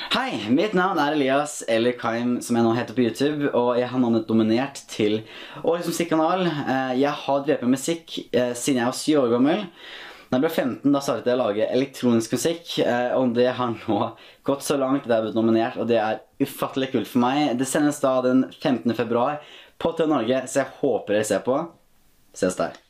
Hei, mitt navn er Elias, eller Kaim, som jeg nå heter på YouTube, og jeg har nå nominert til Årets musikkanal. Jeg har drevet med musikk siden jeg var 7 år gammel. Da jeg ble 15, da startet jeg å lage elektronisk musikk, og det har nå gått så langt at jeg har blitt nominert, og det er ufattelig kult for meg. Det sendes da den 15. februar på TV Norge, så jeg håper dere ser på. Ses der.